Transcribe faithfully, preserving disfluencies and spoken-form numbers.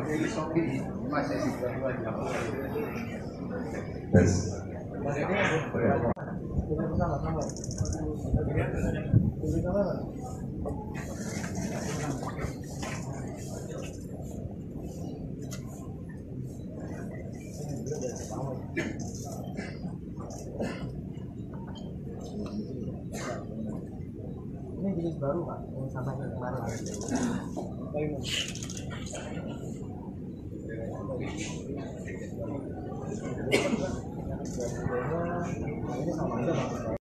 Ini jenis baru Pak, yang sama yang kemarin. Ini sama aja Pak.